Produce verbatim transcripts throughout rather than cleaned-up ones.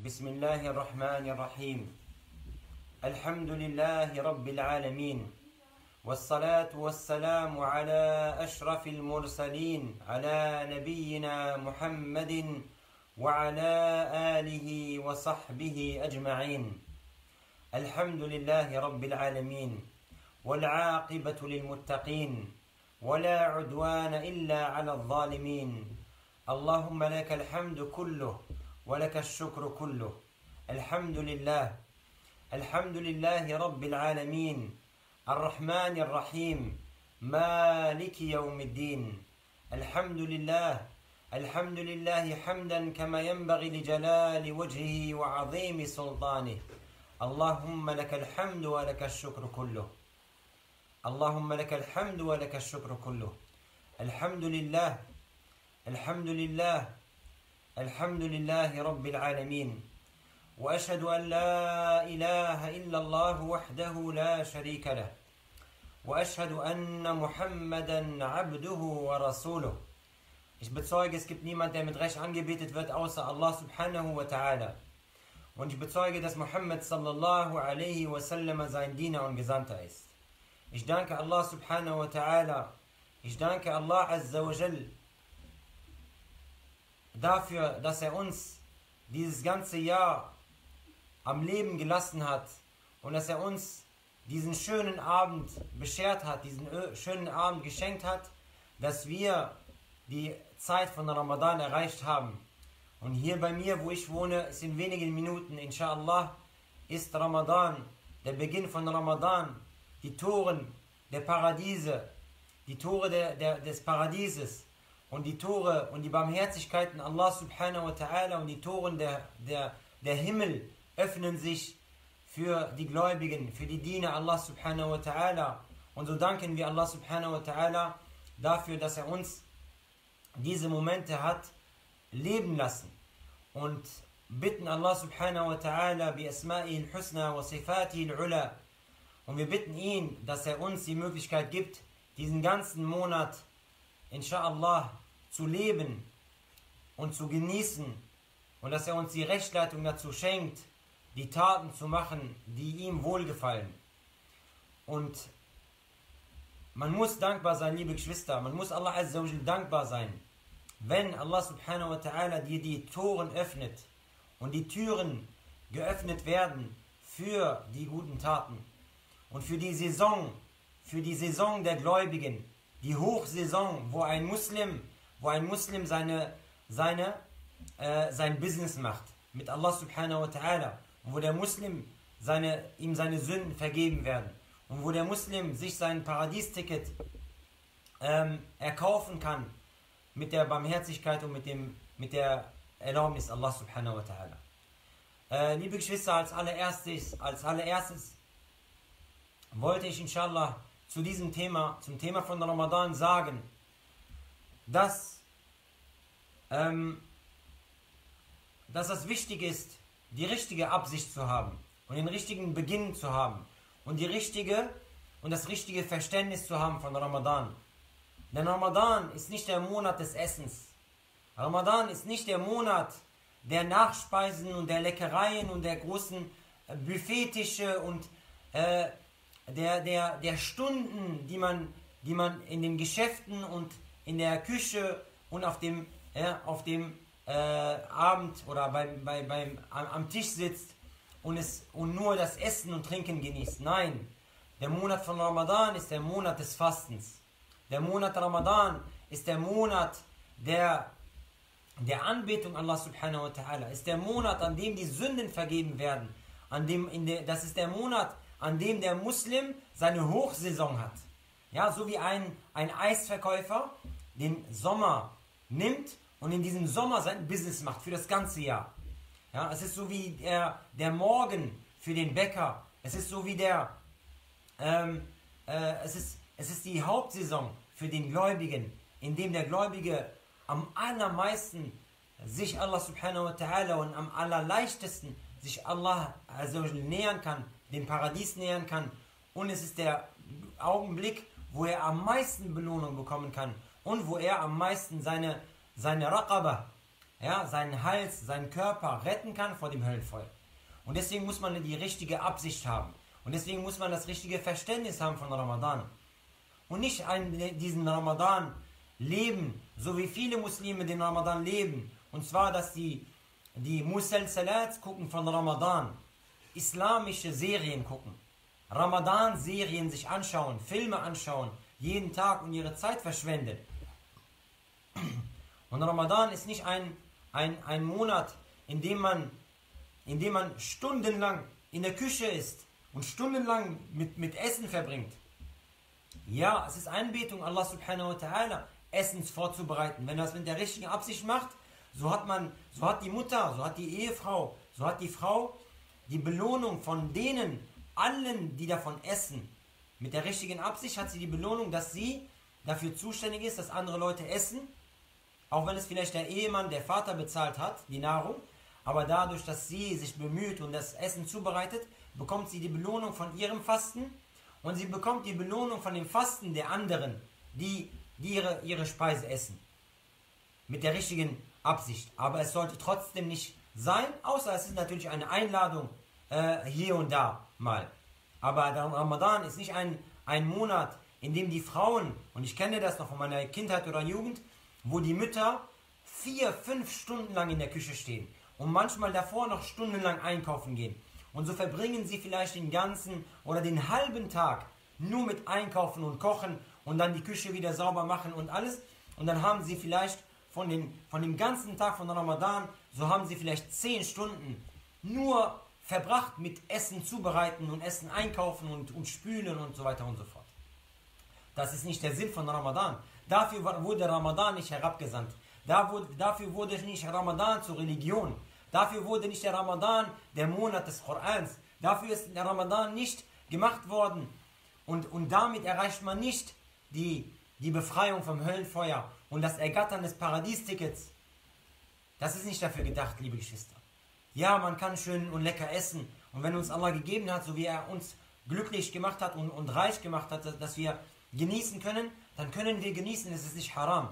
بسم الله الرحمن الرحيم. الحمد لله رب العالمين، والصلاة والسلام على أشرف المرسلين، على نبينا محمد وعلى آله وصحبه أجمعين. الحمد لله رب العالمين، والعاقبة للمتقين، ولا عدوان إلا على الظالمين. اللهم لك الحمد كله ولك الشكر كله. الحمد لله الحمد لله رب العالمين، الرحمن الرحيم، مالك يوم الدين. الحمد لله الحمد لله حمدا كما ينبغي لجلال وجهه وعظيم سلطانه. اللهم لك الحمد ولك الشكر كله. اللهم لك الحمد ولك الشكر كله. الحمد لله الحمد لله الحمد لله رب العالمين، وأشهد أن لا إله إلا الله وحده لا شريك له، وأشهد أن محمدا عبده ورسوله. Ich bezeuge, es gibt niemand, der mit Recht angebetet wird, außer Allah subhanahu wa ta'ala. Und ich bezeuge, dass Muhammad sallallahu alaihi wasallam sein Diener und Gesandter ist. Ich danke Allah subhanahu wa ta'ala, ich danke Allah azza wa jal dafür, dass er uns dieses ganze Jahr am Leben gelassen hat und dass er uns diesen schönen Abend beschert hat, diesen schönen Abend geschenkt hat, dass wir die Zeit von Ramadan erreicht haben. Und hier bei mir, wo ich wohne, ist in wenigen Minuten, inshallah, ist Ramadan, der Beginn von Ramadan, die Toren der Paradiese, die Tore der, der, des Paradieses und die Tore und die Barmherzigkeiten Allah subhanahu wa ta'ala und die Toren der, der, der Himmel öffnen sich für die Gläubigen, für die Diener Allah subhanahu wa ta'ala. Und so danken wir Allah subhanahu wa ta'ala dafür, dass er uns diese Momente hat leben lassen, und bitten Allah subhanahu wa ta'ala bi asma'ihi al-husna wa sifatihi al-ula, und wir bitten ihn, dass er uns die Möglichkeit gibt, diesen ganzen Monat inshallah zu leben und zu genießen, und dass er uns die Rechtleitung dazu schenkt, die Taten zu machen, die ihm wohlgefallen. Und man muss dankbar sein, liebe Geschwister, man muss Allah azza wa jal dankbar sein, wenn Allah subhanahu wa ta'ala dir die Toren öffnet und die Türen geöffnet werden für die guten Taten und für die Saison, für die Saison der Gläubigen, die Hochsaison, wo ein Muslim, wo ein Muslim seine, seine, äh, sein Business macht mit Allah subhanahu wa ta'ala, und wo der Muslim seine, ihm seine Sünden vergeben werden, und wo der Muslim sich sein Paradiesticket ähm, erkaufen kann mit der Barmherzigkeit und mit, dem, mit der Erlaubnis Allah subhanahu wa ta'ala. Äh, liebe Geschwister, als allererstes, als allererstes wollte ich inshallah zu diesem Thema, zum Thema von Ramadan sagen, dass, ähm, dass es wichtig ist, die richtige Absicht zu haben und den richtigen Beginn zu haben und die richtige und das richtige Verständnis zu haben von Ramadan. Denn Ramadan ist nicht der Monat des Essens. Ramadan ist nicht der Monat der Nachspeisen und der Leckereien und der großen Buffettische und äh, Der, der, der Stunden, die man, die man in den Geschäften und in der Küche und auf dem, ja, auf dem äh, Abend oder beim, bei, beim, am, am Tisch sitzt und, es, und nur das Essen und Trinken genießt. Nein, der Monat von Ramadan ist der Monat des Fastens. Der Monat Ramadan ist der Monat der, der Anbetung Allah subhanahu wa ta'ala. Ist der Monat, an dem die Sünden vergeben werden. An dem, in der, das ist der Monat, an dem der Muslim seine Hochsaison hat. Ja, so wie ein, ein Eisverkäufer den Sommer nimmt und in diesem Sommer sein Business macht für das ganze Jahr. Ja, es ist so wie der, der Morgen für den Bäcker. Es ist so wie der, ähm, äh, es ist, es ist die Hauptsaison für den Gläubigen, in dem der Gläubige am allermeisten sich Allah subhanahu wa ta'ala und am allerleichtesten sich Allah also nähern kann, dem Paradies nähern kann, und es ist der Augenblick, wo er am meisten Belohnung bekommen kann und wo er am meisten seine, seine Raqaba, ja, seinen Hals, seinen Körper retten kann vor dem Höllenfeuer. Und deswegen muss man die richtige Absicht haben. Und deswegen muss man das richtige Verständnis haben von Ramadan. Und nicht einen, diesen Ramadan leben, so wie viele Muslime den Ramadan leben. Und zwar, dass die, die Musalsalat gucken von Ramadan, islamische Serien gucken, Ramadan-Serien sich anschauen, Filme anschauen, jeden Tag und ihre Zeit verschwenden. Und Ramadan ist nicht ein, ein, ein Monat, in dem, man, in dem man stundenlang in der Küche ist und stundenlang mit, mit Essen verbringt. Ja, es ist Anbetung, Allah subhanahu wa ta'ala, Essens vorzubereiten. Wenn man das mit der richtigen Absicht macht, so hat man, so hat die Mutter, so hat die Ehefrau, so hat die Frau die Belohnung von denen, allen, die davon essen. Mit der richtigen Absicht hat sie die Belohnung, dass sie dafür zuständig ist, dass andere Leute essen. Auch wenn es vielleicht der Ehemann, der Vater bezahlt hat, die Nahrung. Aber dadurch, dass sie sich bemüht und das Essen zubereitet, bekommt sie die Belohnung von ihrem Fasten. Und sie bekommt die Belohnung von dem Fasten der anderen, die, die ihre, ihre Speise essen. Mit der richtigen Absicht. Aber es sollte trotzdem nicht sein, außer es ist natürlich eine Einladung äh, hier und da mal. Aber der Ramadan ist nicht ein, ein Monat, in dem die Frauen, und ich kenne das noch von meiner Kindheit oder Jugend, wo die Mütter vier, fünf Stunden lang in der Küche stehen und manchmal davor noch stundenlang einkaufen gehen. Und so verbringen sie vielleicht den ganzen oder den halben Tag nur mit Einkaufen und Kochen und dann die Küche wieder sauber machen und alles. Und dann haben sie vielleicht von, den, von dem ganzen Tag von Ramadan, so haben sie vielleicht zehn Stunden nur verbracht mit Essen zubereiten und Essen einkaufen und, und spülen und so weiter und so fort. Das ist nicht der Sinn von Ramadan. Dafür wurde Ramadan nicht herabgesandt. Dafür wurde nicht Ramadan zur Religion. Dafür wurde nicht der Ramadan der Monat des Korans. Dafür ist der Ramadan nicht gemacht worden. Und, und damit erreicht man nicht die, die Befreiung vom Höllenfeuer und das Ergattern des Paradiestickets. Das ist nicht dafür gedacht, liebe Geschwister. Ja, man kann schön und lecker essen. Und wenn uns Allah gegeben hat, so wie er uns glücklich gemacht hat und, und reich gemacht hat, dass wir genießen können, dann können wir genießen, es ist nicht haram.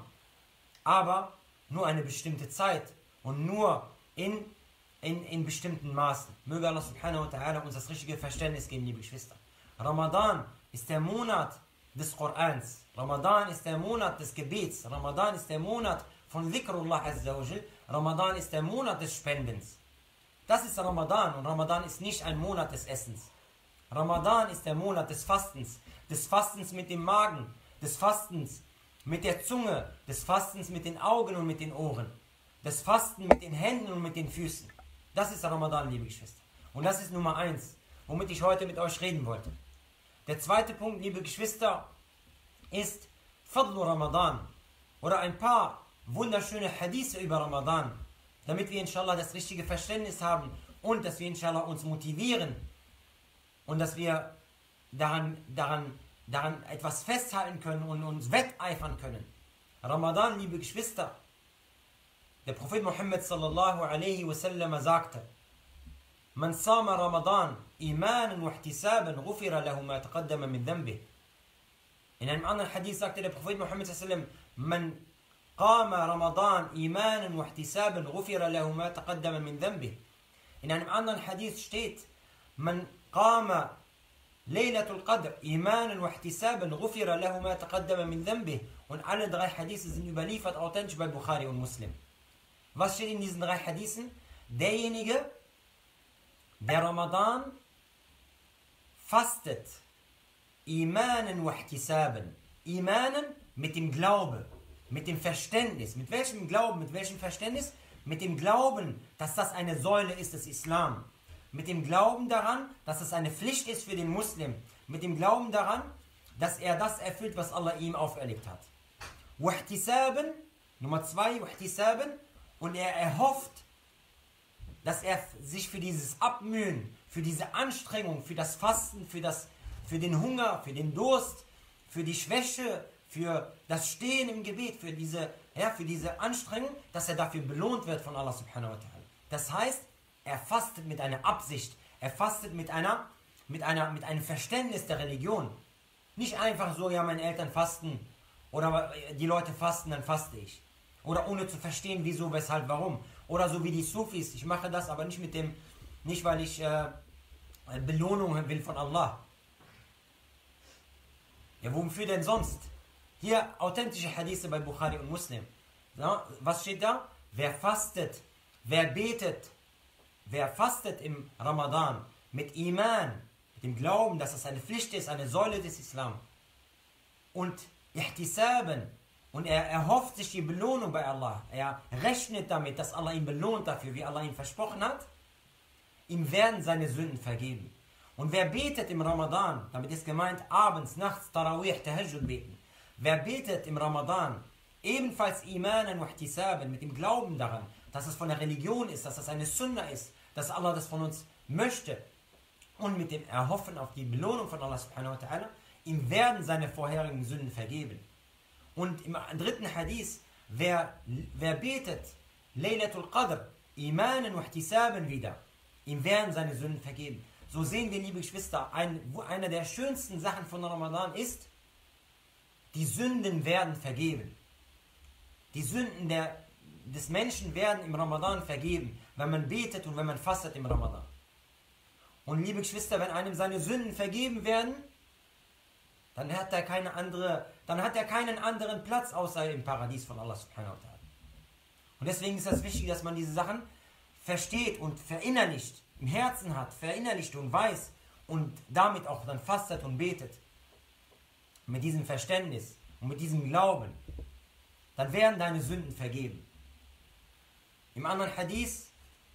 Aber nur eine bestimmte Zeit und nur in, in, in bestimmten Maßen. Möge Allah subhanahu wa ta'ala uns das richtige Verständnis geben, liebe Geschwister. Ramadan ist der Monat des Korans. Ramadan ist der Monat des Gebets. Ramadan ist der Monat von Dhikrullah azza wa jal. Ramadan ist der Monat des Spendens. Das ist Ramadan und Ramadan ist nicht ein Monat des Essens. Ramadan ist der Monat des Fastens. Des Fastens mit dem Magen, des Fastens mit der Zunge, des Fastens mit den Augen und mit den Ohren, des Fasten mit den Händen und mit den Füßen. Das ist Ramadan, liebe Geschwister. Und das ist Nummer eins, womit ich heute mit euch reden wollte. Der zweite Punkt, liebe Geschwister, ist Fadlu Ramadan oder ein paar wunderschöne Hadithe über Ramadan, damit wir inshallah das richtige Verständnis haben und dass wir inshallah uns motivieren und dass wir daran, daran, daran etwas festhalten können und uns wetteifern können. Ramadan, liebe Geschwister, der Prophet Muhammad sallallahu alaihi wasallam sagte: Man sama Ramadan imanan wa ihtisaban ghufira lahu ma taqaddama min dhanbih. In einem anderen Hadith sagte der Prophet Muhammad sallallahu alaihi wasallam: Man qama Ramadan imanan wa ihtisaban ghufira lahu ma taqaddama min dhanbih. In einem anderen Hadith steht: Man qama Laylatul Qadr imanan wa ihtisaban ghufira lahu ma taqaddama min dhanbih. Und alle drei Hadithe sind überliefert authentisch bei Bukhari und Muslim. Was steht in diesen drei Hadithen? Derjenige, der Ramadan fastet, imanan wa ihtisaban. Imanan mit dem Glauben, mit dem Verständnis. Mit welchem Glauben, mit welchem Verständnis? Mit dem Glauben, dass das eine Säule ist des Islam. Mit dem Glauben daran, dass es eine Pflicht ist für den Muslim. Mit dem Glauben daran, dass er das erfüllt, was Allah ihm auferlegt hat. Wahtisaben, Nummer zwei, Wahtisaben, und er erhofft, dass er sich für dieses Abmühen, für diese Anstrengung, für das Fasten, für, das, für den Hunger, für den Durst, für die Schwäche, für das Stehen im Gebet, für diese, ja, für diese Anstrengung, dass er dafür belohnt wird von Allah subhanahu wa ta'ala. Das heißt, er fastet mit einer Absicht, er fastet mit, einer, mit, einer, mit einem Verständnis der Religion. Nicht einfach so, ja, meine Eltern fasten oder die Leute fasten, dann faste ich. Oder ohne zu verstehen, wieso, weshalb, warum. Oder so wie die Sufis, ich mache das aber nicht mit dem, nicht weil ich äh, Belohnung will von Allah. Ja, wofür denn sonst? Hier authentische Hadithe bei Bukhari und Muslim. Ja, was steht da? Wer fastet, wer betet, wer fastet im Ramadan mit Iman, mit dem Glauben, dass das eine Pflicht ist, eine Säule des Islam, und Ihtisaben, und er erhofft sich die Belohnung bei Allah, er rechnet damit, dass Allah ihn belohnt dafür, wie Allah ihn versprochen hat, ihm werden seine Sünden vergeben. Und wer betet im Ramadan, damit ist gemeint abends, nachts, Tarawih, Tahajjud beten, wer betet im Ramadan, ebenfalls Imanen und Ihtisaben, mit dem Glauben daran, dass es von der Religion ist, dass es eine Sunna ist, dass Allah das von uns möchte, und mit dem Erhoffen auf die Belohnung von Allah subhanahu wa ta'ala, ihm werden seine vorherigen Sünden vergeben. Und im dritten Hadith, wer, wer betet Laylatul Qadr, Imanen und Ihtisaben wieder, ihm werden seine Sünden vergeben. So sehen wir, liebe Geschwister, ein, eine der schönsten Sachen von Ramadan ist, die Sünden werden vergeben. Die Sünden der, des Menschen werden im Ramadan vergeben, wenn man betet und wenn man fastet im Ramadan. Und liebe Geschwister, wenn einem seine Sünden vergeben werden, dann hat er keine andere, dann hat er keinen anderen Platz außer im Paradies von Allah subhanahu wa ta'ala. Und deswegen ist es wichtig, dass man diese Sachen versteht und verinnerlicht, im Herzen hat, verinnerlicht und weiß und damit auch dann fastet und betet. Mit diesem Verständnis und mit diesem Glauben, dann werden deine Sünden vergeben. Im anderen Hadith,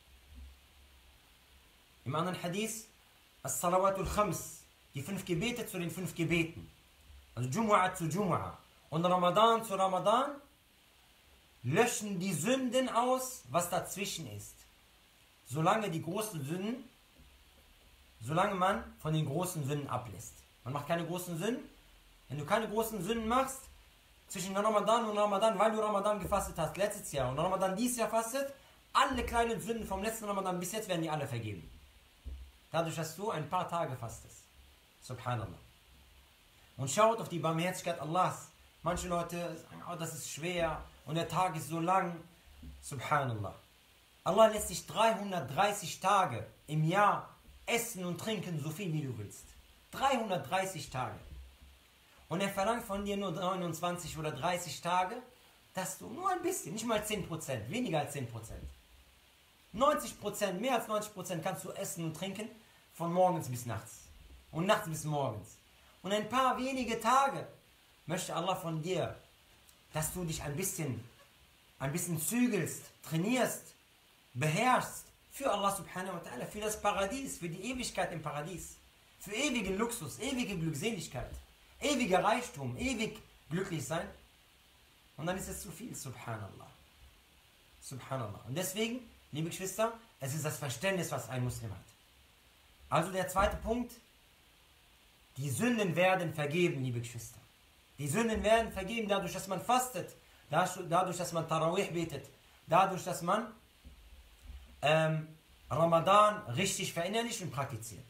im anderen Hadith, As-Salawatul Khams, die fünf Gebete zu den fünf Gebeten. Also Jumu'ah zu Jumu'ah. Und Ramadan zu Ramadan löschen die Sünden aus, was dazwischen ist. Solange die großen Sünden, solange man von den großen Sünden ablässt. Man macht keine großen Sünden. Wenn du keine großen Sünden machst, zwischen Ramadan und Ramadan, weil du Ramadan gefastet hast letztes Jahr und Ramadan dieses Jahr fastet, alle kleinen Sünden vom letzten Ramadan bis jetzt werden die alle vergeben. Dadurch, dass du ein paar Tage fastest. Subhanallah. Und schaut auf die Barmherzigkeit Allahs. Manche Leute sagen, oh, das ist schwer und der Tag ist so lang. Subhanallah. Allah lässt dich dreihundertdreißig Tage im Jahr essen und trinken, so viel wie du willst. dreihundertdreißig Tage. Und er verlangt von dir nur neunundzwanzig oder dreißig Tage, dass du nur ein bisschen, nicht mal zehn Prozent, weniger als zehn Prozent. neunzig Prozent, mehr als neunzig Prozent kannst du essen und trinken, von morgens bis nachts. Und nachts bis morgens. Und ein paar wenige Tage möchte Allah von dir, dass du dich ein bisschen, ein bisschen zügelst, trainierst, beherrschst für Allah subhanahu wa ta'ala, für das Paradies, für die Ewigkeit im Paradies, für ewigen Luxus, ewige Glückseligkeit, ewiger Reichtum, ewig glücklich sein. Und dann ist es zu viel, subhanallah. Subhanallah. Und deswegen, liebe Geschwister, es ist das Verständnis, was ein Muslim hat. Also der zweite Punkt, die Sünden werden vergeben, liebe Geschwister. Die Sünden werden vergeben dadurch, dass man fastet, dadurch, dass man Tarawih betet, dadurch, dass man ähm, Ramadan richtig verinnerlicht und praktiziert.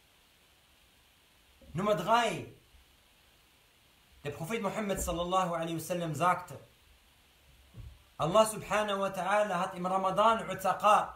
Nummer drei. Der Prophet Muhammad sallallahu alaihi wasallam sagte, Allah subhanahu wa ta'ala hat im Ramadan Utaqa.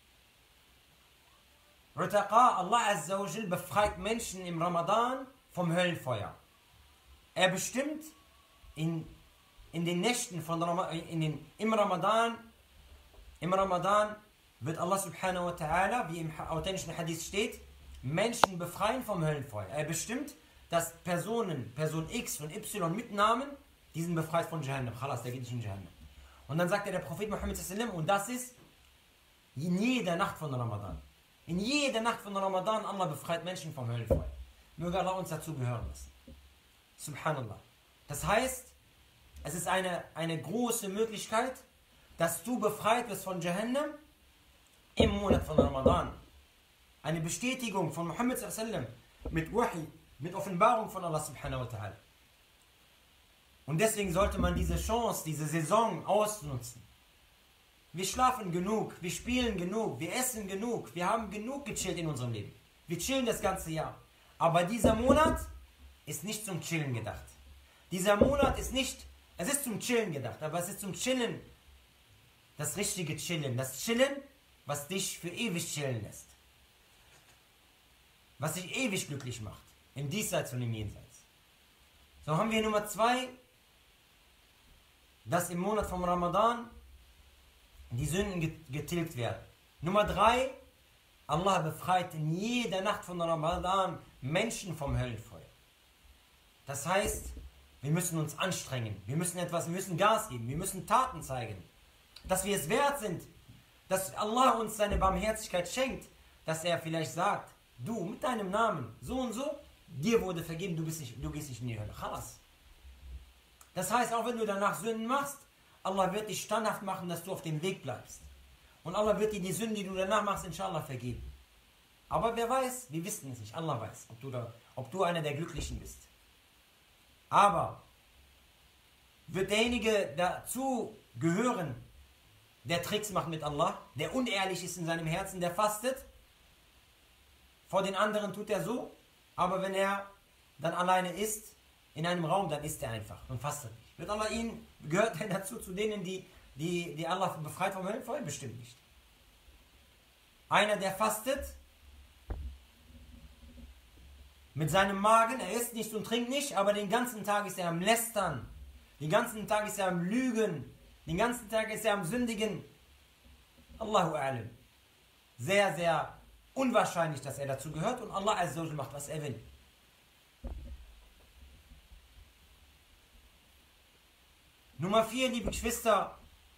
Utaqa, Allah azza wa jal befreit Menschen im Ramadan vom Höllenfeuer. Er bestimmt in, in den Nächten von Rama, in den, im Ramadan, im Ramadan wird Allah subhanahu wa ta'ala, wie im authentischen Hadith steht, Menschen befreien vom Höllenfeuer. Er bestimmt, dass Personen, Person X und Y mit Namen, die sind befreit von Jahannam. Khalas, der geht nicht in Jahannam. Und dann sagt der Prophet Muhammad sallallahu alaihi wasallam, und das ist in jeder Nacht von Ramadan. In jeder Nacht von Ramadan, Allah befreit Menschen vom Höllenfeuer. Möge Allah uns dazu gehören lassen. Subhanallah. Das heißt, es ist eine, eine große Möglichkeit, dass du befreit wirst von Jahannam im Monat von Ramadan. Eine Bestätigung von Muhammad sallallahu alaihi wasallam mit Wahi, mit Offenbarung von Allah subhanahu wa ta'ala. Und deswegen sollte man diese Chance, diese Saison ausnutzen. Wir schlafen genug, wir spielen genug, wir essen genug, wir haben genug gechillt in unserem Leben. Wir chillen das ganze Jahr. Aber dieser Monat ist nicht zum Chillen gedacht. Dieser Monat ist nicht, es ist zum Chillen gedacht, aber es ist zum Chillen das richtige Chillen. Das Chillen, was dich für ewig chillen lässt. Was dich ewig glücklich macht. Im Diesseits und im Jenseits. So haben wir Nummer zwei, dass im Monat vom Ramadan die Sünden getilgt werden. Nummer drei, Allah befreit in jeder Nacht von Ramadan Menschen vom Höllenfeuer. Das heißt, wir müssen uns anstrengen, wir müssen etwas, wir müssen Gas geben, wir müssen Taten zeigen, dass wir es wert sind, dass Allah uns seine Barmherzigkeit schenkt, dass er vielleicht sagt, du mit deinem Namen, so und so, dir wurde vergeben, du, bist nicht, du gehst nicht in die Hölle. Chalas. Das heißt, auch wenn du danach Sünden machst, Allah wird dich standhaft machen, dass du auf dem Weg bleibst. Und Allah wird dir die Sünden, die du danach machst, inshallah vergeben. Aber wer weiß, wir wissen es nicht. Allah weiß, ob du, da, ob du einer der Glücklichen bist. Aber wird derjenige dazu gehören, der Tricks macht mit Allah, der unehrlich ist in seinem Herzen, der fastet, vor den anderen tut er so, aber wenn er dann alleine ist, in einem Raum, dann isst er einfach und fastet nicht. Wird Allah ihn, gehört er dazu, zu denen, die, die, die Allah befreit vom Höllenfeuer? Bestimmt nicht. Einer, der fastet, mit seinem Magen, er isst nicht und trinkt nicht, aber den ganzen Tag ist er am Lästern, den ganzen Tag ist er am Lügen, den ganzen Tag ist er am Sündigen. Allahu a'lam. Sehr, sehr unwahrscheinlich, dass er dazu gehört und Allah Azza wa Jalla macht, was er will. Nummer vier, liebe Geschwister,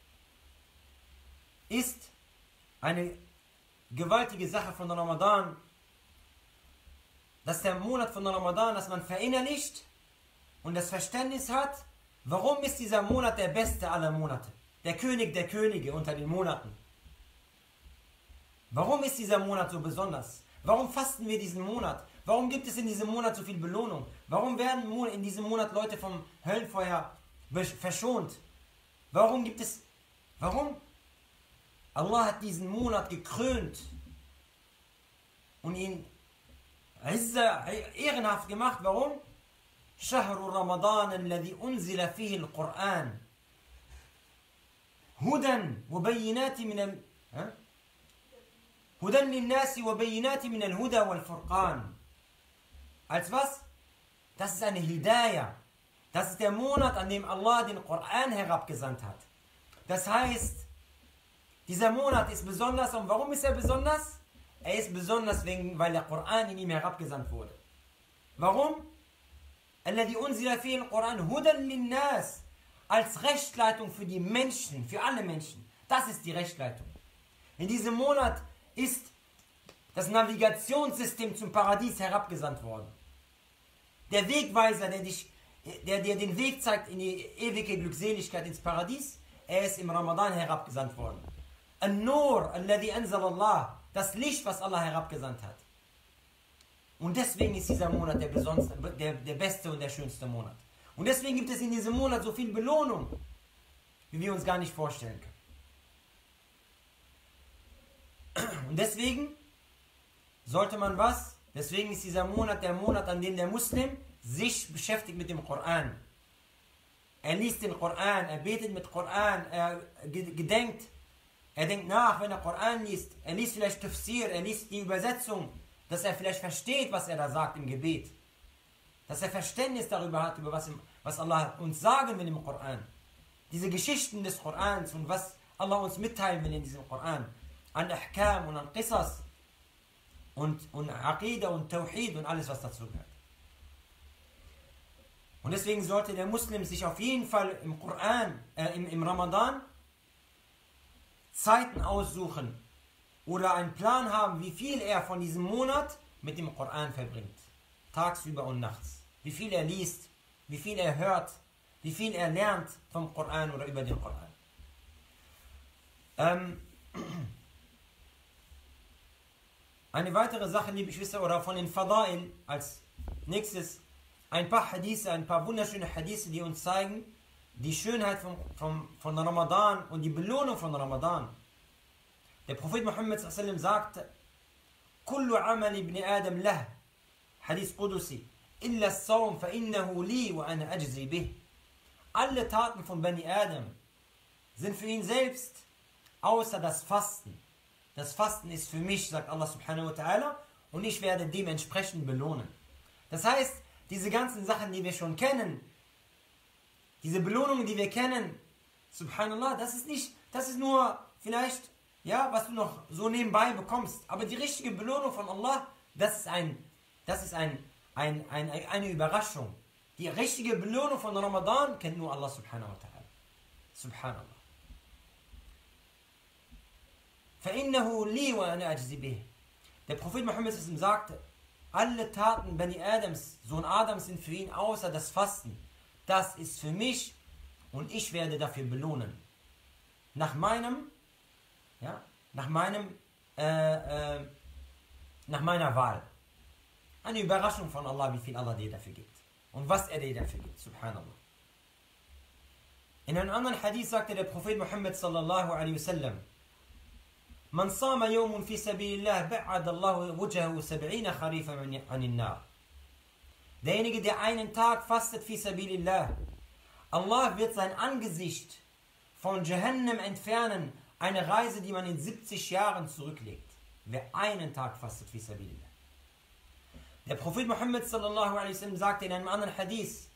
ist eine gewaltige Sache von Ramadan, dass der Monat von Ramadan, dass man verinnerlicht und das Verständnis hat, warum ist dieser Monat der beste aller Monate, der König der Könige unter den Monaten. Warum ist dieser Monat so besonders? Warum fasten wir diesen Monat? Warum gibt es in diesem Monat so viel Belohnung? Warum werden in diesem Monat Leute vom Höllenfeuer verschont? Warum gibt es, warum? Allah hat diesen Monat gekrönt und ihn ehrenhaft gemacht. Warum? شهر رمضان الذي أنزل فيه القرآن هدى وبينات من ال... هدى للناس وبينات من الهدى والفرقان. Als was? Das ist eine Hidayah. Das ist der Monat, an dem Allah den Koran herabgesandt hat. Das heißt, dieser Monat ist besonders. Und warum ist er besonders? Er ist besonders, wegen, weil der Koran in ihm herabgesandt wurde. Warum? الذي أنزل فيه القرآن هدى للناس. Als Rechtleitung für die Menschen, für alle Menschen. Das ist die Rechtleitung. In diesem Monat ist das Navigationssystem zum Paradies herabgesandt worden. Der Wegweiser, der dich, der dir den Weg zeigt in die ewige Glückseligkeit ins Paradies, er ist im Ramadan herabgesandt worden. An-Nur, alladhi anzal Allah, das Licht, was Allah herabgesandt hat. Und deswegen ist dieser Monat der, der, der beste und der schönste Monat. Und deswegen gibt es in diesem Monat so viel Belohnung, wie wir uns gar nicht vorstellen können. Und deswegen sollte man was? Deswegen ist dieser Monat der Monat, an dem der Muslim sich beschäftigt mit dem Koran. Er liest den Koran, er betet mit Koran, er gedenkt, er denkt nach, wenn er Koran liest. Er liest vielleicht Tafsir, er liest die Übersetzung, dass er vielleicht versteht, was er da sagt im Gebet. Dass er Verständnis darüber hat, über was, was Allah uns sagen will im Koran. Diese Geschichten des Korans und was Allah uns mitteilen will in diesem Koran. An Ahkam und an Qisas und, und Aqidah und Tawhid und alles, was dazu gehört. Und deswegen sollte der Muslim sich auf jeden Fall im Koran, äh, im, im Ramadan Zeiten aussuchen oder einen Plan haben, wie viel er von diesem Monat mit dem Koran verbringt. Tagsüber und nachts. Wie viel er liest, wie viel er hört, wie viel er lernt vom Koran oder über den Koran. Ähm, eine weitere Sache, liebe Geschwister, oder von den Fadail als nächstes, ein paar Hadithe, ein paar wunderschöne Hadithe, die uns zeigen, die Schönheit von, von, von Ramadan und die Belohnung von Ramadan. Der Prophet Muhammad sallallahu alaihi wasallam sagte, Kullu amal ibn Adam lah, Hadith Qudusi, illa as-sawm fa innahu li wa ana ajzi bih. Alle Taten von Bani Adam sind für ihn selbst, außer das Fasten. Das Fasten ist für mich, sagt Allah subhanahu wa ta'ala, und ich werde dementsprechend belohnen. Das heißt, diese ganzen Sachen, die wir schon kennen, diese Belohnungen, die wir kennen, subhanallah, das ist nicht, das ist nur vielleicht, ja, was du noch so nebenbei bekommst. Aber die richtige Belohnung von Allah, das ist ein, das ist ein, ein, ein, eine Überraschung. Die richtige Belohnung von Ramadan kennt nur Allah subhanahu wa ta'ala. Subhanallah. فَإِنَّهُ لِي وَأَنَا أَجْزِي بِهِ. Der Prophet Muhammad sagte, alle Taten Bani Adams, Sohn Adams, sind für ihn außer das Fasten. Das ist für mich und ich werde dafür belohnen. Nach meinem, ja, nach meinem, äh, äh, nach meiner Wahl. Eine Überraschung von Allah, wie viel Allah dir dafür gibt. Und was er dir dafür gibt, subhanallah. In einem anderen Hadith sagte der Prophet Muhammad sallallahu alaihi wasallam, Man sama yawmun fi sabilillah ba'ad Allahu wajhahu sab'ina kharifan anin nar. Derjenige, der einen Tag fastet fi sabilillah, Allah wird sein Angesicht von Jahannam entfernen, eine Reise, die man in siebzig Jahren zurücklegt. Wer einen Tag fastet fi sabilillah. Der Prophet Muhammad sallallahu alaihi wasallam sagte in einem anderen Hadith,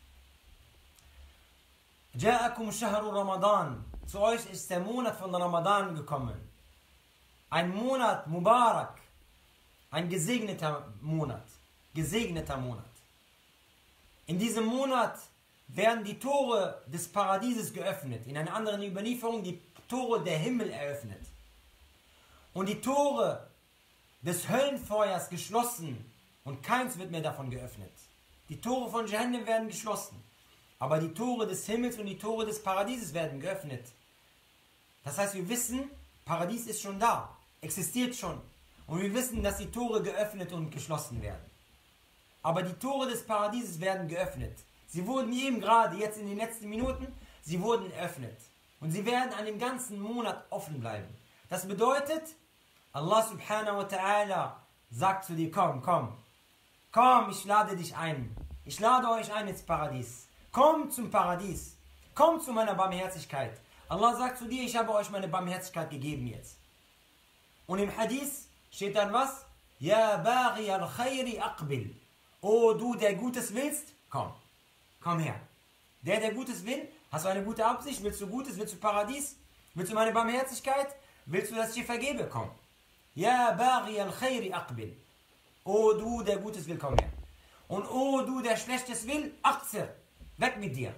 Ja'akum shahru Ramadan. Zu euch ist der Monat von Ramadan gekommen. Ein Monat Mubarak. Ein gesegneter Monat. Gesegneter Monat. In diesem Monat werden die Tore des Paradieses geöffnet. In einer anderen Überlieferung die Tore der Himmel eröffnet. Und die Tore des Höllenfeuers geschlossen. Und keins wird mehr davon geöffnet. Die Tore von Jahannam werden geschlossen. Aber die Tore des Himmels und die Tore des Paradieses werden geöffnet. Das heißt, wir wissen, Paradies ist schon da, existiert schon. Und wir wissen, dass die Tore geöffnet und geschlossen werden. Aber die Tore des Paradieses werden geöffnet. Sie wurden eben gerade, jetzt in den letzten Minuten, sie wurden eröffnet. Und sie werden an dem ganzen Monat offen bleiben. Das bedeutet, Allah subhanahu wa ta'ala sagt zu dir, komm, komm, komm, ich lade dich ein. Ich lade euch ein ins Paradies. Komm zum Paradies. Komm zu meiner Barmherzigkeit. Allah sagt zu dir, ich habe euch meine Barmherzigkeit gegeben jetzt. Und im Hadith steht dann was? Ya baghi al-khayri aqbil. Oh, du, der Gutes willst, komm. Komm her. Der, der Gutes will, hast du eine gute Absicht? Willst du Gutes? Willst du Paradies? Willst du meine Barmherzigkeit? Willst du, dass ich dir vergebe? Komm. Ya baghi al-khayri aqbil. Oh, du, der Gutes will, komm her. Und oh, du, der Schlechtes will, aqsir. Weg mit dir.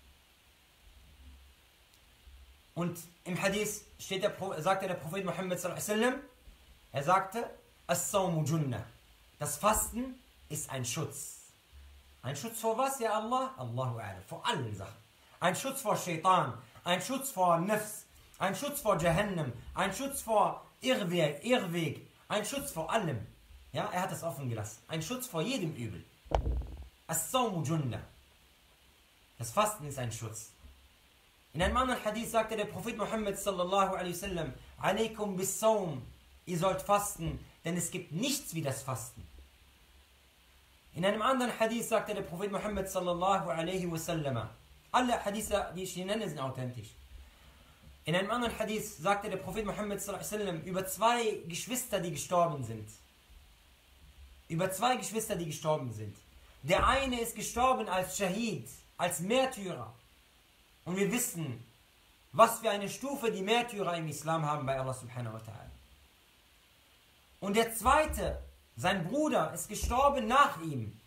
Und im Hadith steht der, sagte der Prophet Muhammad sallallahu alaihi wasallam, er sagte, As-Sawmu Junnah. Das Fasten ist ein Schutz. Ein Schutz vor was, ja Allah? Allahu a'lam. Vor allen Sachen. Ein Schutz vor Shaitan. Ein Schutz vor Nafs. Ein Schutz vor Jahannam. Ein Schutz vor Irrweg. Irrweg. Ein Schutz vor allem. Ja, er hat es offen gelassen. Ein Schutz vor jedem Übel. As-Sawmu Junnah. Das Fasten ist ein Schutz. In einem anderen Hadith sagte der Prophet Muhammad sallallahu alaihi wasallam, Alaykum bis Sawm, ihr sollt fasten, denn es gibt nichts wie das Fasten. In einem anderen Hadith sagte der Prophet Muhammad sallallahu alaihi wasallam, alle Hadithe, die ich hier nenne, sind authentisch. In einem anderen Hadith sagte der Prophet Muhammad sallallahu alaihi wasallam über zwei Geschwister, die gestorben sind. Über zwei Geschwister, die gestorben sind. Der eine ist gestorben als Shahid, als Märtyrer. Und wir wissen, was für eine Stufe die Märtyrer im Islam haben bei Allah subhanahu wa ta'ala. Und der zweite, sein Bruder, ist gestorben nach ihm.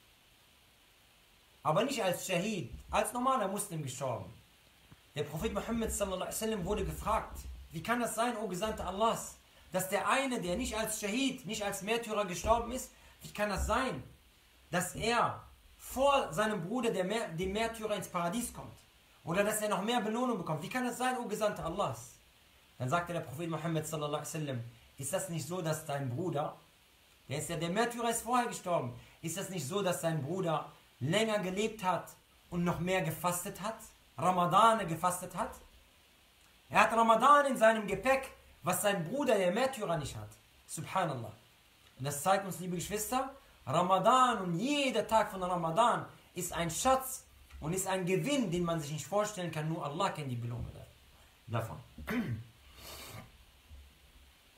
Aber nicht als Shahid, als normaler Muslim gestorben. Der Prophet Muhammad sallallahu alaihi wasallam wurde gefragt, wie kann das sein, o Gesandter Allahs, dass der eine, der nicht als Shahid, nicht als Märtyrer gestorben ist, wie kann das sein, dass er vor seinem Bruder, der Mä dem Märtyrer, ins Paradies kommt? Oder dass er noch mehr Belohnung bekommt? Wie kann das sein, o Gesandter Allahs? Dann sagte der Prophet Muhammad sallallahu alaihi wasallam, ist das nicht so, dass dein Bruder, der ist ja, der Märtyrer ist vorher gestorben, ist das nicht so, dass dein Bruder länger gelebt hat und noch mehr gefastet hat? Ramadan gefastet hat? Er hat Ramadan in seinem Gepäck, was sein Bruder, der Märtyrer, nicht hat. Subhanallah. Und das zeigt uns, liebe Geschwister, Ramadan und jeder Tag von Ramadan ist ein Schatz und ist ein Gewinn, den man sich nicht vorstellen kann. Nur Allah kennt die Belohnung davon.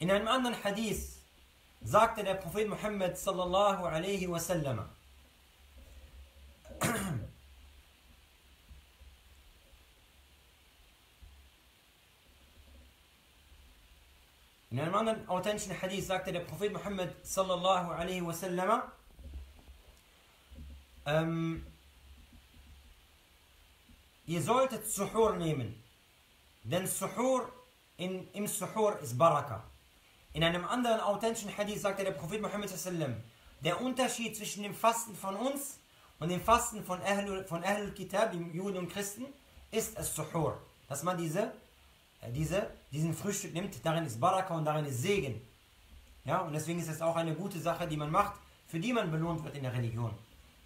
In einem anderen Hadith sagte der Prophet Muhammad sallallahu alaihi wasallam, in einem anderen authentischen Hadith sagte der Prophet Muhammad sallallahu alaihi wasallam, ähm, ihr solltet Suhur nehmen, denn Suhur, in, im Suhur ist Baraka. In einem anderen authentischen Hadith sagte der Prophet Muhammad sallallahu alaihi wasallam, der Unterschied zwischen dem Fasten von uns und dem Fasten von Ahlul, von Ahlul Kitab, den Juden und Christen, ist es Suhur. Dass man diese, diese, diesen Frühstück nimmt, darin ist Baraka und darin ist Segen. Ja, und deswegen ist es auch eine gute Sache, die man macht, für die man belohnt wird in der Religion.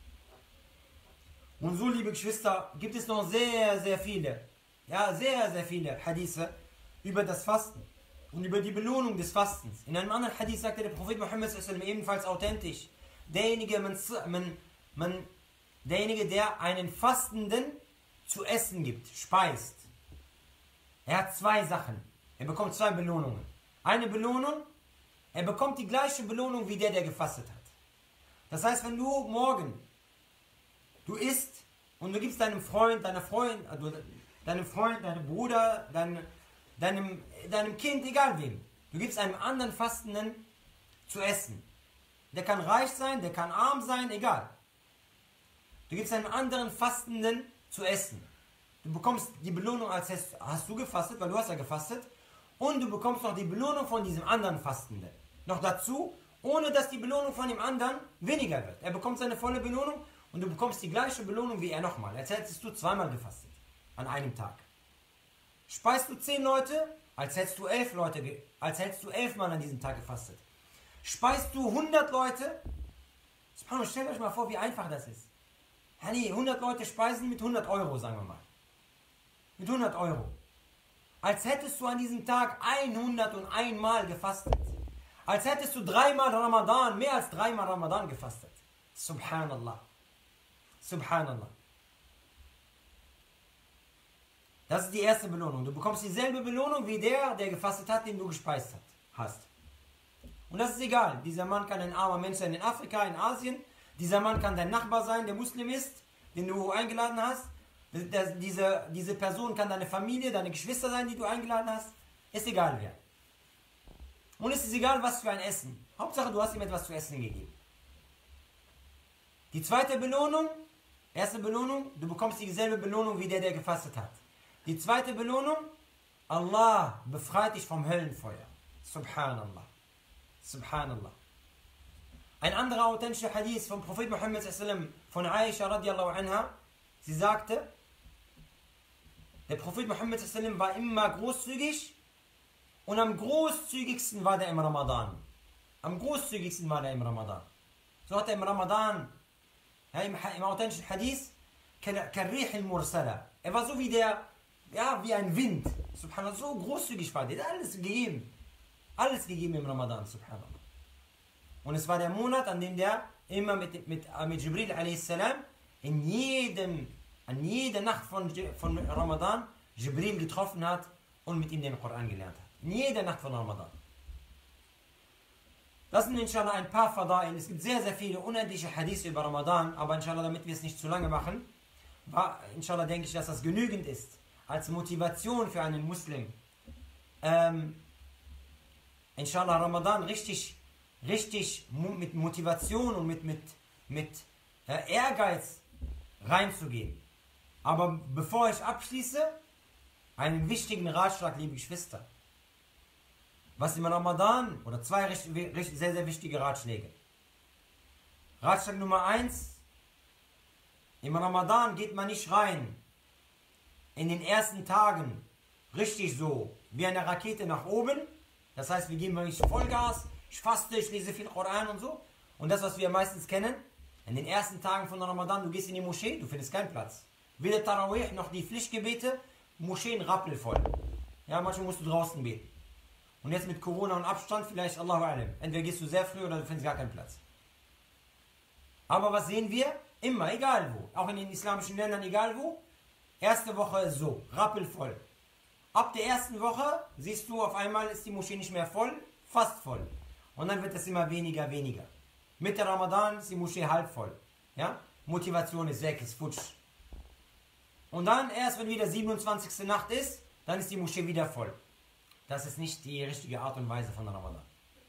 Und so, liebe Geschwister, gibt es noch sehr, sehr viele, ja, sehr, sehr viele Hadithe über das Fasten und über die Belohnung des Fastens. In einem anderen Hadith sagte der Prophet Muhammad sallallahu alaihi wasallam ebenfalls authentisch, derjenige, man, man, man, derjenige, der einen Fastenden zu essen gibt, speist. Er hat zwei Sachen. Er bekommt zwei Belohnungen. Eine Belohnung, er bekommt die gleiche Belohnung wie der, der gefastet hat. Das heißt, wenn du morgen, du isst und du gibst deinem Freund, deiner Freund, also deinem Freund, deinem Bruder, deinem, deinem, deinem Kind, egal wem, du gibst einem anderen Fastenden zu essen. Der kann reich sein, der kann arm sein, egal. Du gibst einem anderen Fastenden zu essen. Du bekommst die Belohnung, als hast, hast du gefastet, weil du hast ja gefastet. Und du bekommst noch die Belohnung von diesem anderen Fastenden. Noch dazu, ohne dass die Belohnung von dem anderen weniger wird. Er bekommt seine volle Belohnung und du bekommst die gleiche Belohnung wie er nochmal. Als hättest du zweimal gefastet. An einem Tag. Speist du zehn Leute, als hättest du elf Leute, als hättest du elf Mal an diesem Tag gefastet. Speist du hundert Leute, stellt euch mal vor, wie einfach das ist. Ja, nee, hundert Leute speisen mit hundert Euro, sagen wir mal. Mit hundert Euro. Als hättest du an diesem Tag hunderteins Mal gefastet. Als hättest du dreimal Ramadan, mehr als dreimal Ramadan gefastet. Subhanallah. Subhanallah. Das ist die erste Belohnung. Du bekommst dieselbe Belohnung wie der, der gefastet hat, den du gespeist hast. Und das ist egal. Dieser Mann kann ein armer Mensch sein in Afrika, in Asien. Dieser Mann kann dein Nachbar sein, der Muslim ist, den du eingeladen hast. Diese, diese Person kann deine Familie, deine Geschwister sein, die du eingeladen hast. Ist egal wer. Und es ist egal, was für ein Essen. Hauptsache, du hast ihm etwas zu essen gegeben. Die zweite Belohnung, erste Belohnung, du bekommst dieselbe Belohnung wie der, der gefastet hat. Die zweite Belohnung, Allah befreit dich vom Höllenfeuer. Subhanallah. Subhanallah. Ein anderer authentischer Hadith vom Prophet Muhammad sallallahu alaihi wasallam von Aisha radiallahu anha, sie sagte, der Prophet Muhammad sallallahu alaihi wasallam war immer großzügig und am großzügigsten war der im Ramadan. Am großzügigsten war der im Ramadan. So hat er im Ramadan, ja, im, im authentischen Hadith, Karrih al-Mursala. Er war so wie der, ja, wie ein Wind. Subhanallah, so großzügig war der. Der hat alles gegeben. Alles gegeben im Ramadan, subhanallah. Und es war der Monat, an dem der immer mit, mit, mit Jibril a s. in jedem, an jeder Nacht von, von Ramadan Jibril getroffen hat und mit ihm den Koran gelernt hat. In jeder Nacht von Ramadan. Das sind inshallah ein paar Fada'il. Es gibt sehr, sehr viele unendliche Hadithe über Ramadan, aber inshallah, damit wir es nicht zu lange machen, war, inshallah denke ich, dass das genügend ist, als Motivation für einen Muslim, ähm, inshallah Ramadan richtig, richtig mit Motivation und mit, mit, mit äh, Ehrgeiz reinzugehen. Aber bevor ich abschließe, einen wichtigen Ratschlag, liebe Geschwister. Was im Ramadan, oder zwei richtig, richtig, sehr, sehr wichtige Ratschläge. Ratschlag Nummer eins, im Ramadan geht man nicht rein, in den ersten Tagen, richtig so, wie eine Rakete nach oben. Das heißt, wir geben nicht Vollgas, ich faste, ich lese viel Koran und so. Und das, was wir meistens kennen, in den ersten Tagen von Ramadan, du gehst in die Moschee, du findest keinen Platz. Weder Tarawih noch die Pflichtgebete, Moscheen rappelvoll. Ja, manchmal musst du draußen beten. Und jetzt mit Corona und Abstand, vielleicht Allahu Alam. Entweder gehst du sehr früh oder du findest gar keinen Platz. Aber was sehen wir? Immer, egal wo. Auch in den islamischen Ländern, egal wo. Erste Woche ist so, rappelvoll. Ab der ersten Woche siehst du, auf einmal ist die Moschee nicht mehr voll. fast voll. Und dann wird es immer weniger, weniger. Mitte Ramadan ist die Moschee halb voll. Ja? Motivation ist weg, ist futsch. Und dann erst, wenn wieder siebenundzwanzigste Nacht ist, dann ist die Moschee wieder voll. Das ist nicht die richtige Art und Weise von Ramadan.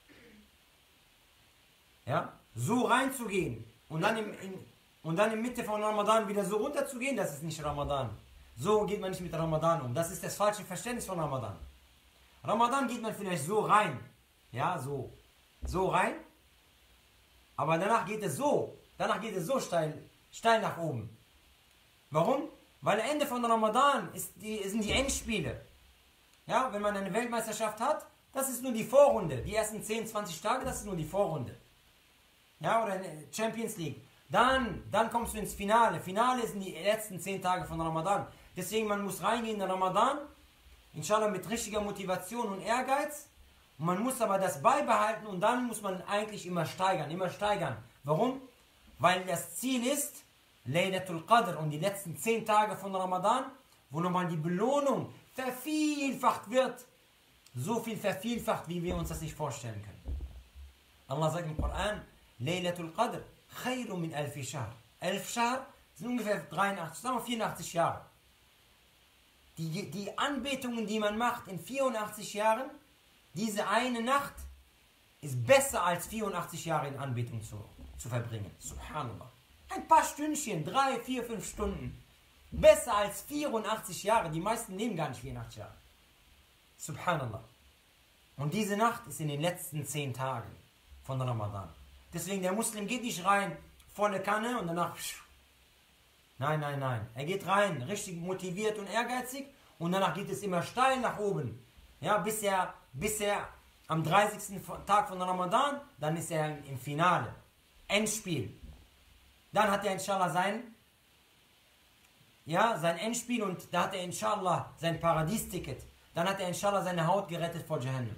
Ja? So reinzugehen und dann, im, in, und dann in Mitte von Ramadan wieder so runterzugehen, das ist nicht Ramadan. So geht man nicht mit Ramadan um. Das ist das falsche Verständnis von Ramadan. Ramadan geht man vielleicht so rein. Ja, so. So rein. Aber danach geht es so. Danach geht es so steil, steil nach oben. Warum? Weil Ende von Ramadan ist die, sind die Endspiele. Ja, wenn man eine Weltmeisterschaft hat, das ist nur die Vorrunde. Die ersten zehn, zwanzig Tage, das ist nur die Vorrunde. Ja, oder eine Champions League. Dann, dann kommst du ins Finale. Finale sind die letzten zehn Tage von Ramadan. Deswegen, man muss reingehen in Ramadan, inshallah mit richtiger Motivation und Ehrgeiz. Und man muss aber das beibehalten und dann muss man eigentlich immer steigern, immer steigern. Warum? Weil das Ziel ist, Laylatul Qadr und die letzten zehn Tage von Ramadan, wo nochmal die Belohnung vervielfacht wird. So viel vervielfacht, wie wir uns das nicht vorstellen können. Allah sagt im Koran, Laylatul Qadr, khayru min alfi shahr. Elf Shahr sind ungefähr dreiundachtzig, sagen wir vierundachtzig Jahre. Die, die Anbetungen, die man macht in vierundachtzig Jahren, diese eine Nacht ist besser als vierundachtzig Jahre in Anbetung zu, zu verbringen. Subhanallah. Ein paar Stündchen, drei, vier, fünf Stunden. Besser als vierundachtzig Jahre. Die meisten nehmen gar nicht vierundachtzig Jahre. Subhanallah. Und diese Nacht ist in den letzten zehn Tagen von Ramadan. Deswegen, der Muslim geht nicht rein, volle Kanne und danach... Nein, nein, nein. Er geht rein, richtig motiviert und ehrgeizig und danach geht es immer steil nach oben. Ja, bis er, bis er am dreißigsten Tag von Ramadan, dann ist er im Finale. Endspiel. Dann hat er inshallah sein, ja, sein Endspiel und da hat er inshallah sein Paradiesticket. Dann hat er inshallah seine Haut gerettet vor Jahannam.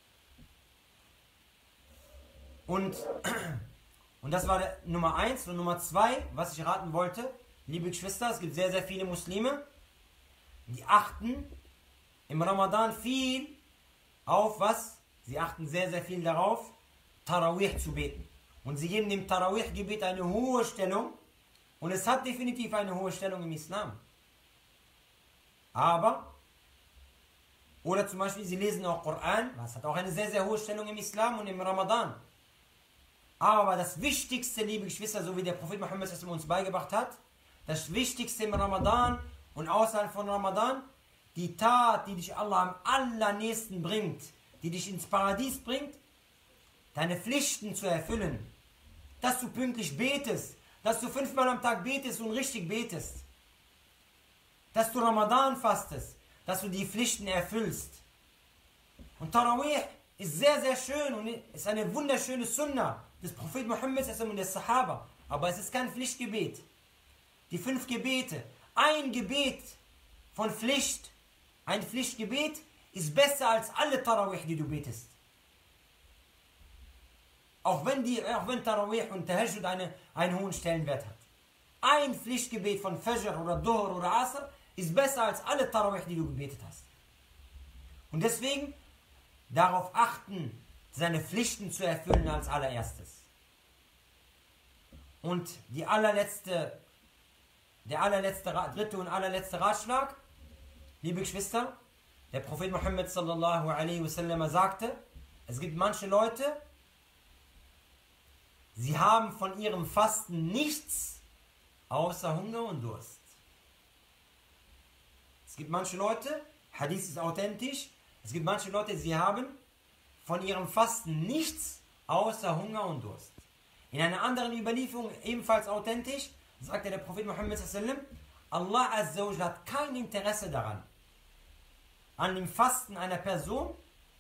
Und, und das war der Nummer eins. Und Nummer zwei, was ich raten wollte, liebe Geschwister, es gibt sehr, sehr viele Muslime, die achten im Ramadan viel auf was? Sie achten sehr, sehr viel darauf, Tarawih zu beten. Und sie geben dem Tarawih-Gebet eine hohe Stellung. Und es hat definitiv eine hohe Stellung im Islam. Aber, oder zum Beispiel, sie lesen auch Koran, das hat auch eine sehr, sehr hohe Stellung im Islam und im Ramadan. Aber das Wichtigste, liebe Geschwister, so wie der Prophet Muhammad uns beigebracht hat, das Wichtigste im Ramadan und außerhalb von Ramadan, die Tat, die dich Allah am allernächsten bringt, die dich ins Paradies bringt, deine Pflichten zu erfüllen. Dass du pünktlich betest, dass du fünfmal am Tag betest und richtig betest. Dass du Ramadan fastest, dass du die Pflichten erfüllst. Und Tarawih ist sehr, sehr schön und ist eine wunderschöne Sunnah des Propheten Muhammad und des Sahaba. Aber es ist kein Pflichtgebet. Die fünf Gebete, ein Gebet von Pflicht, ein Pflichtgebet ist besser als alle Tarawih, die du betest. Auch wenn, die, auch wenn Tarawih und Tahajjud eine, einen hohen Stellenwert hat. Ein Pflichtgebet von Fajr oder Dhuhr oder Asr ist besser als alle Tarawih, die du gebetet hast. Und deswegen darauf achten, seine Pflichten zu erfüllen als allererstes. Und die allerletzte, der allerletzte, dritte und allerletzte Ratschlag, liebe Geschwister, der Prophet Muhammad sallallahu alaihi wasallam sagte, es gibt manche Leute, sie haben von ihrem Fasten nichts außer Hunger und Durst. Es gibt manche Leute, Hadith ist authentisch, es gibt manche Leute, sie haben von ihrem Fasten nichts außer Hunger und Durst. In einer anderen Überlieferung, ebenfalls authentisch, sagte der Prophet Muhammad sallallahu alaihi wasallam, Allah Azza wa Jalla hat kein Interesse daran, an dem Fasten einer Person,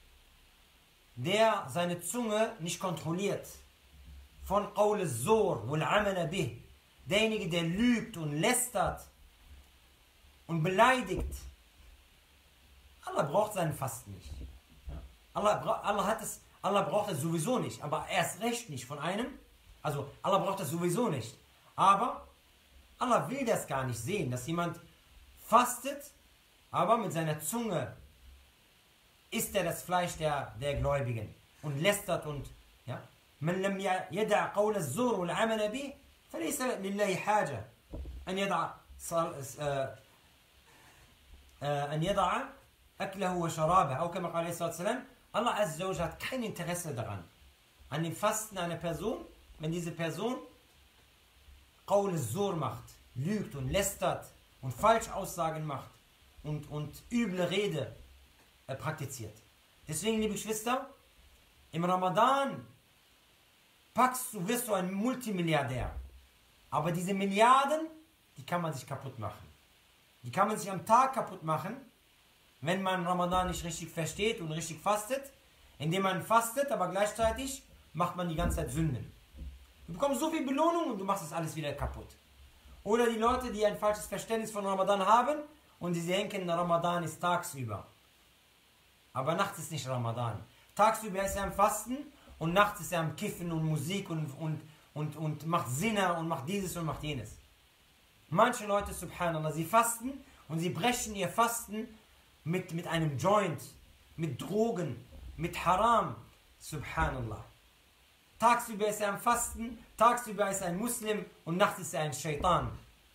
der seine Zunge nicht kontrolliert. Von Qawl az-Zur wal Amala bih. Derjenige, der lügt und lästert und beleidigt. Allah braucht seinen Fasten nicht. Allah, Allah, hat es, Allah braucht es sowieso nicht, aber erst recht nicht von einem. Also Allah braucht es sowieso nicht. Aber Allah will das gar nicht sehen, dass jemand fastet, aber mit seiner Zunge isst er das Fleisch der, der Gläubigen. und lästert und ja. من لم يدع قول الزور والعمل به فليس لله حاجة أن يضع أن يضع أكله وشرابه أو كما قال عليه الصلاة والسلام. Allah Azza wa Jalla hat kein Interesse daran, an dem Fasten einer Person, wenn diese Person Qawl az-Zur macht, lügt und lästert und Falschaussagen macht und, und üble Rede äh, praktiziert. Deswegen, liebe Geschwister, im Ramadan packst du, wirst du ein Multimilliardär. Aber diese Milliarden, die kann man sich kaputt machen. Die kann man sich am Tag kaputt machen, wenn man Ramadan nicht richtig versteht und richtig fastet. Indem man fastet, aber gleichzeitig macht man die ganze Zeit Sünden. Du bekommst so viel Belohnung und du machst das alles wieder kaputt. Oder die Leute, die ein falsches Verständnis von Ramadan haben und sie denken, Ramadan ist tagsüber. Aber nachts ist nicht Ramadan. Tagsüber ist er am Fasten und nachts ist er am Kiffen und Musik und, und, und, und macht Sinner und macht dieses und macht jenes. Manche Leute, subhanallah, sie fasten und sie brechen ihr Fasten mit, mit einem Joint, mit Drogen, mit Haram. Subhanallah. Tagsüber ist er am Fasten, tagsüber ist er ein Muslim und nachts ist er ein Shaitan.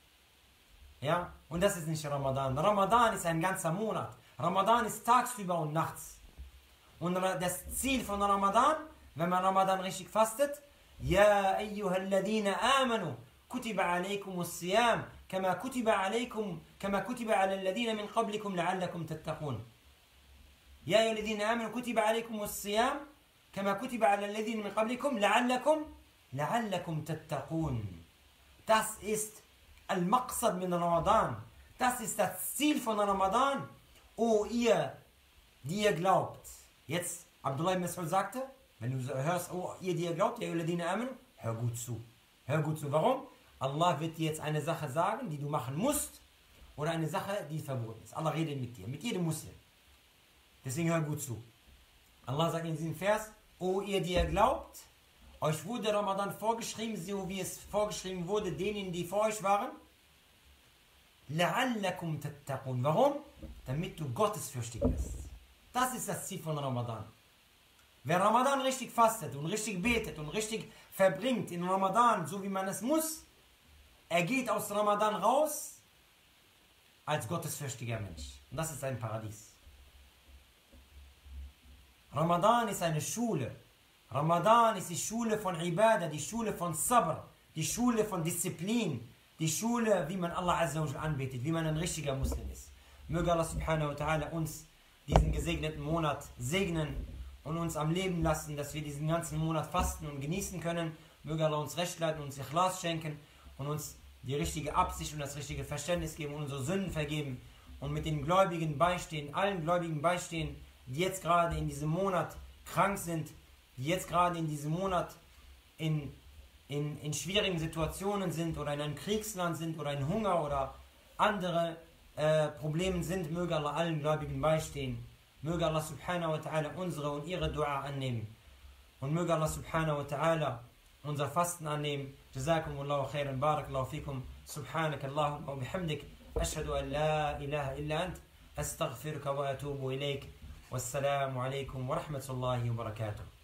Ja, und das ist nicht Ramadan. Ramadan ist ein ganzer Monat. Ramadan ist tagsüber und nachts. Und das Ziel von Ramadan, wenn man Ramadan richtig fastet, Ja ayyuhalladhina amanu, kutiba alaykumus siyam, kama kutiba alaykum, kama kutiba ala alladhina min qablikum la'allakum tattaqun. Ya ayyuhalladhina amanu, kutiba alaykumus siyam, كما كتب على الذين من قبلكم لعلكم لعلكم تتقون. Das ist Al-Maqsad min Ramadan. Das ist das Ziel von Ramadan. O ihr, die ihr glaubt. Jetzt, Abdullah ibn Mas'ud sagte, wenn du hörst, oh ihr, die ihr glaubt, ya ayyuhalladhina amanu, hör gut zu. Hör gut zu. Warum? Allah wird dir jetzt eine Sache sagen, die du machen musst, oder eine Sache, die verboten ist. Allah redet mit dir, mit jedem Muslim. Deswegen hör gut zu. Allah sagt in diesem Vers, O ihr, die ihr glaubt, euch wurde Ramadan vorgeschrieben, so wie es vorgeschrieben wurde, denen, die vor euch waren. لَعَلَّكُمْ تَتَّقُونَ. Warum? Damit du gottesfürchtig bist. Das ist das Ziel von Ramadan. Wer Ramadan richtig fastet und richtig betet und richtig verbringt in Ramadan, so wie man es muss, er geht aus Ramadan raus als gottesfürchtiger Mensch. Und das ist ein Paradies. Ramadan ist eine Schule. Ramadan ist die Schule von Ibadah, die Schule von Sabr, die Schule von Disziplin, die Schule, wie man Allah Azza wa Jalla anbetet, wie man ein richtiger Muslim ist. Möge Allah subhanahu wa ta'ala uns diesen gesegneten Monat segnen und uns am Leben lassen, dass wir diesen ganzen Monat fasten und genießen können. Möge Allah uns Recht leiten, uns Ikhlas schenken und uns die richtige Absicht und das richtige Verständnis geben und unsere Sünden vergeben und mit den Gläubigen beistehen, allen Gläubigen beistehen, die jetzt gerade in diesem Monat krank sind, die jetzt gerade in diesem Monat in, in, in schwierigen Situationen sind oder in einem Kriegsland sind oder in Hunger oder andere äh, Probleme sind, möge Allah allen Gläubigen beistehen. Möge Allah subhanahu wa ta'ala unsere und ihre Dua annehmen. Und möge Allah subhanahu wa ta'ala unser Fasten annehmen. Jazakumullahu khairan, barakallahu fikum. Subhanak Allahumma wa bihamdik. Ashhadu an la ilaha illa ant. Astaghfiruka wa atubu ilayk. والسلام عليكم ورحمة الله وبركاته.